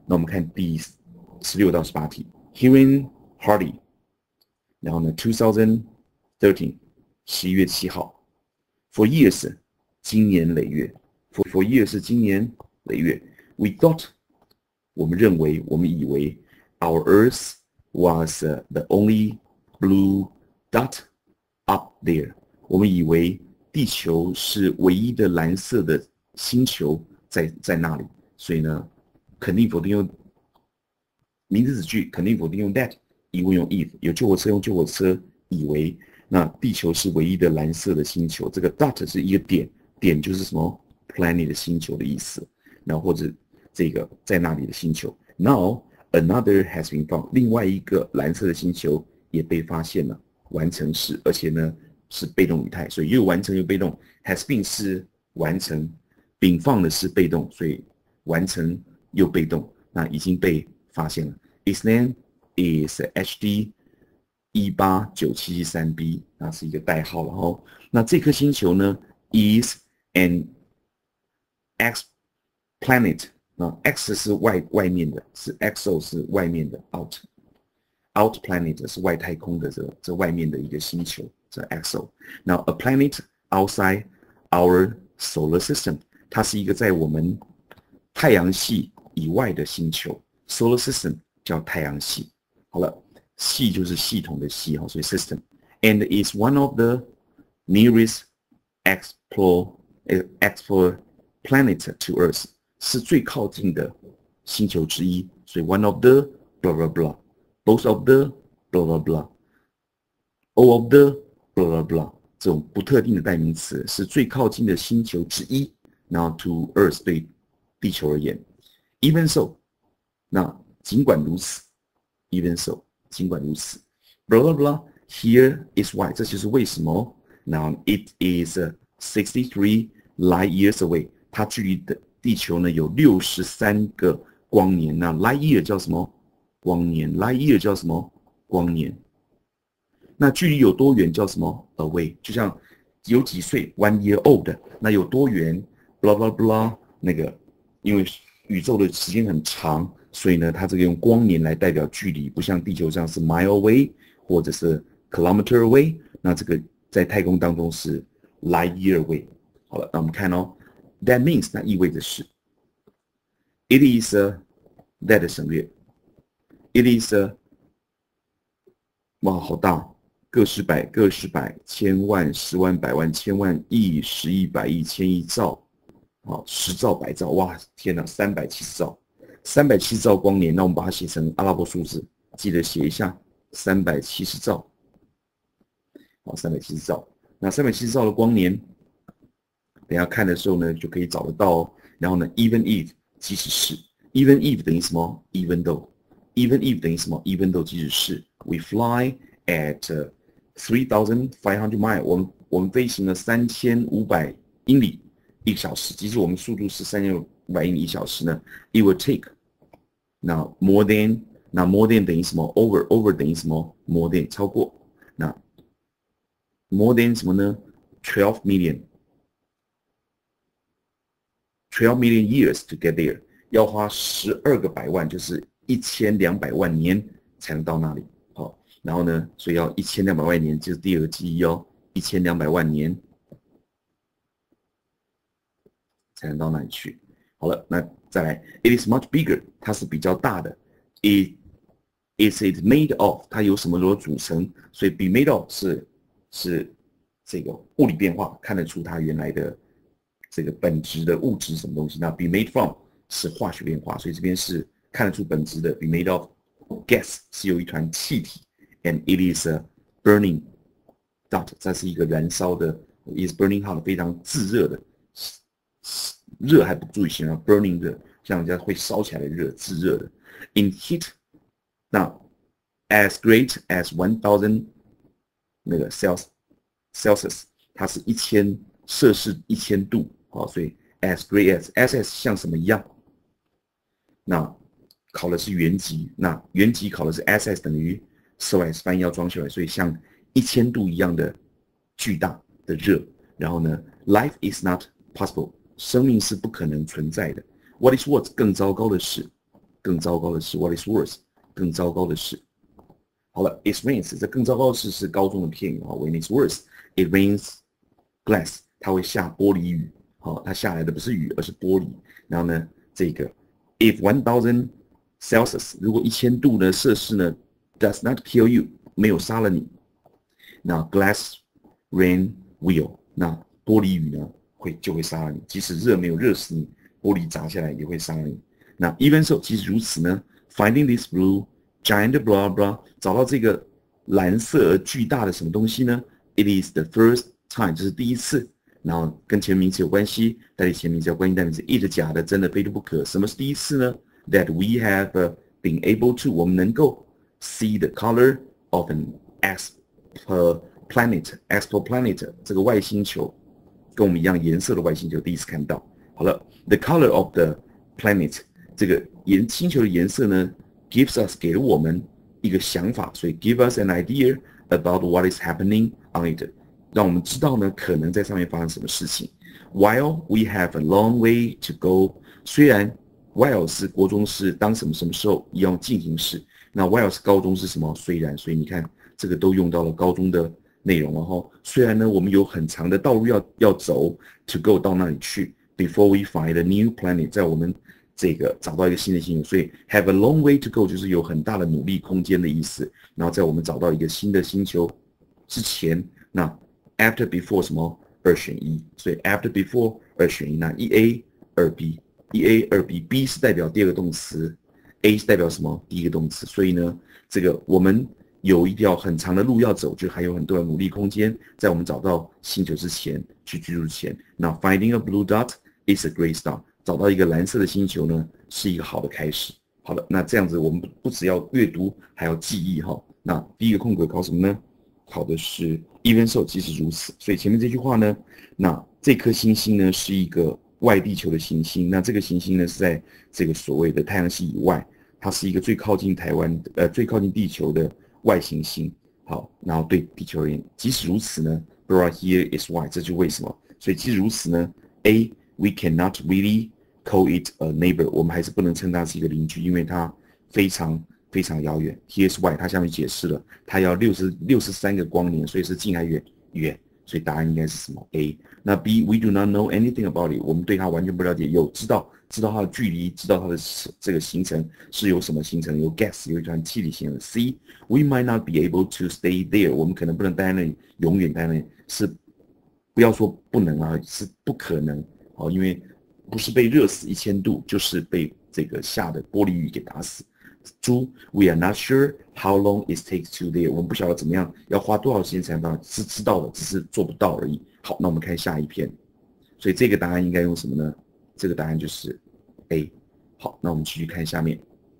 那我们看第16到18题 ，Hearing Hardy， 然后呢2013 11月7号 ，For years 经年累月 ，for years 是经年累月 ，We thought 我们认为我们以为 our Earth was the only blue dot up there， 我们以为地球是唯一的蓝色的星球在那里，所以呢，肯定否定用名词子句，肯定否定用 that， 疑问用 if， 有救火车用救火车，以为那地球是唯一的蓝色的星球，这个 dot 是一个点，点就是什么 planet 的星球的意思，然后或者这个在那里的星球。Now another has been found， 另外一个蓝色的星球也被发现了，完成式，而且呢是被动语态，所以又完成又被动。has been 是完成，been found 的是被动，所以完成又被动，那已经被发现了。Its name is HD 18973b， 那是一个代号了哦。那这颗星球呢 is an X planet， 那 X 是外面的，是 exo 是外面的 out planet 是外太空的这外面的一个星球，这 exo。Now a planet outside our solar system， 它是一个在我们太阳系以外的星球。Solar system 叫太阳系。好了，系就是系统的系，所以 system。And is one of the nearest explore planet to Earth， 是最靠近的星球之一。所以 one of the blah blah blah，both of the blah blah blah，all of the blah blah blah， 这种不特定的代名词是最靠近的星球之一。然后 to Earth 对地球而言 ，even so， 那尽管如此 ，even so， 尽管如此 ，blah blah blah。Here is why， 这就是为什么。Now it is 63 light years away， 它距离的地球呢有63个光年。那 light year 叫什么？光年。light year 叫什么？光年。那距离有多远叫什么 ？away。就像有几岁 1 year old， 那有多远 ？blah blah blah。那个因为宇宙的时间很长，所以呢，它这个用光年来代表距离，不像地球上是 mile away 或者是 kilometer away。那这个在太空当中是 light year away。好了，那我们看哦 ，that means 那意味着是 ，it is that 省略 ，it is 哇，好大，个十百，千万，十万，百万，千万，亿，十亿，百亿，千亿，兆，好，10兆、100兆，哇，天哪，370兆，370兆光年，那我们把它写成阿拉伯数字，记得写一下370兆。好，370兆。那370兆的光年，等一下看的时候呢，就可以找得到哦。然后呢 ，even if 即使是 ，even if 等于什么 ？even though。even if 等于什么 ？even though 即使是 ，we fly at 3,500 miles， 我们飞行了3500英里1小时。即使我们速度是3500英里1小时呢 ，it will take 那 more than 等于什么 ？over 等于什么 ？more than 超过那。more than 什么呢 ？12 million years to get there， 要花12个百万，就是1200万年才能到那里。好，然后呢，所以要1200万年，就是第二个记忆哦，1200万年才能到那里去。好了，那再来 ，it is much bigger， 它是比较大的。is it made of， 它由什么所组成？所以 be made of 是这个物理变化，看得出它原来的这个本质的物质什么东西。那 be made from 是化学变化，所以这边是看得出本质的。be made of gas 是由一团气体 ，and it is a burning dot， 这是一个燃烧的 ，is burning hot 非常炙热的，热还不足以形容 burning 热，像人家会烧起来的热，炙热的。in heat， 那 as great as 1000那个 Celsius， 它是1000摄氏1000度，好，所以 as great as 像什么一样？那考的是原级，那原级考的是 SS 等于 SOS， 翻译要装起来，所以像1000度一样的巨大的热。然后呢 ，life is not possible， 生命是不可能存在的。What is what？ 更糟糕的是， 更糟糕的是 ，What is worse？ 更糟糕的是。好了 ，it rains， 这更糟糕的是高中的片语啊。When it's worse, it rains glass， 它会下玻璃雨。好，它下来的不是雨，而是玻璃。然后呢，这个 if 1000 Celsius， 如果1000度呢摄氏呢 does not kill you， 没有杀了你，那 glass rain will， 那玻璃雨呢就会杀了你，即使热没有热死你，玻璃砸下来也会杀了你。那 even so， 即使如此呢 ，finding this blue giant blah blah， 找到这个蓝色而巨大的什么东西呢 ？It is the first time， 这是第一次。然后跟前名词有关系，代替前名词有关系代名词 it 假的，真的非得不可。什么是第一次呢 ？That we have been able to， 我们能够 see the color of an exoplanet， 这个外星球跟我们一样颜色的外星球，第一次看到。好了 ，the color of the planet， 这个星球的颜色呢 ，gives us 给了我们一个想法，所以 give us an idea about what is happening on it。让我们知道呢，可能在上面发生什么事情。While we have a long way to go， 虽然 while 是国中是当什么什么时候一样进行式，那 while 是高中是什么？虽然，所以你看这个都用到了高中的内容了哈。虽然呢，我们有很长的道路要走 to go 到那里去 ，before we find a new planet， 在我们这个找到一个新的星球，所以 have a long way to go 就是有很大的努力空间的意思。然后在我们找到一个新的星球之前，那after before 什么2选1，所以 after before 2选1，那1A 2B， 1A 2B，B 是代表第二个动词 ，A 是代表什么？第一个动词。所以呢，这个我们有一条很长的路要走，就还有很多的努力空间，在我们找到星球之前，去居住之前。那 finding a blue dot is a great start， 找到一个蓝色的星球呢，是一个好的开始。好了，那这样子我们不只要阅读，还要记忆哈。那第一个空格考什么呢？考的是 even so， 即使如此。所以前面这句话呢，那这颗星星呢是一个外地球的行星，那这个行星呢是在这个所谓的太阳系以外，它是一个最靠近最靠近地球的外行星。好，然后对地球而言，即使如此呢 ，brought here is why， 这就为什么。所以即使如此呢 ，A we cannot really call it a neighbor， 我们还是不能称它是一个邻居，因为它非常遥远。Here's why， 它下面解释了，它要63个光年，所以是近还远？远。所以答案应该是什么 ？A。那 B，we do not know anything about it， 我们对它完全不了解。有知道它的距离，知道它的这个形成是由什么形成？由 gas， 由一团气体形成。C，we might not be able to stay there， 我们可能不能待在那里，永远待在那里。是不要说不能啊，是不可能。好，因为不是被热死1000度，就是被这个下的玻璃雨给打死。猪 ，We are not sure how long it takes to there。我们不晓得怎么样，要花多少时间才能到，是知道的，只是做不到而已。好，那我们看下一篇。所以这个答案应该用什么呢？这个答案就是 A。好，那我们继续看下面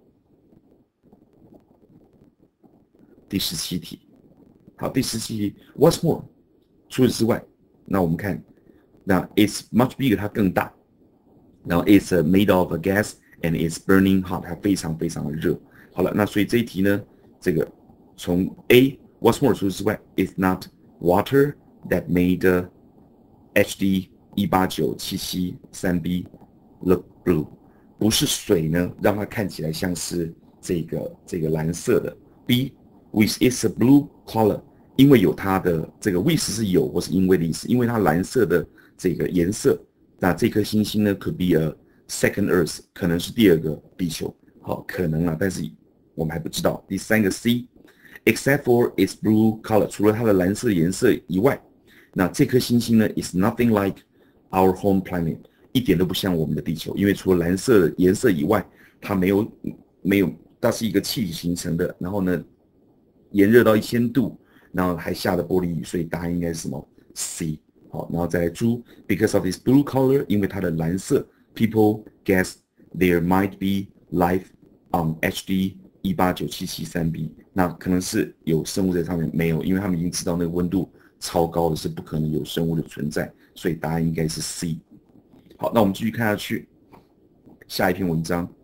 第17题。好，第17题 ，What's more？ 除此之外，那我们看，那 it's much bigger， 它更大。然后 it's made of a gas and it's burning hot， 它非常的热。好了，那所以这一题呢，这个从 A what's more 除此之外 is not water that made HD 18977-3B look blue， 不是水呢让它看起来像是这个蓝色的。B with its a blue color， 因为有它的这个 with 是有或是因为的意思，因为它蓝色的这个颜色。那这颗星星呢 ，could be a second Earth， 可能是第二个地球，好，可能啊，但是我们还不知道。第三个 C，except for its blue color， 除了它的蓝色颜色以外，那这颗星星呢 is nothing like our home planet， 一点都不像我们的地球，因为除了蓝色颜色以外，它没有，它是一个气体形成的，然后呢，炎热到1000度，然后还下了玻璃雨，所以答案应该是什么 C。好，然后再来猪 ，because of its blue color， 因为它的蓝色 ，people guess there might be life on HD 18977-3B， 那可能是有生物在上面，没有，因为他们已经知道那个温度超高的是不可能有生物的存在，所以答案应该是 C。好，那我们继续看下去，下一篇文章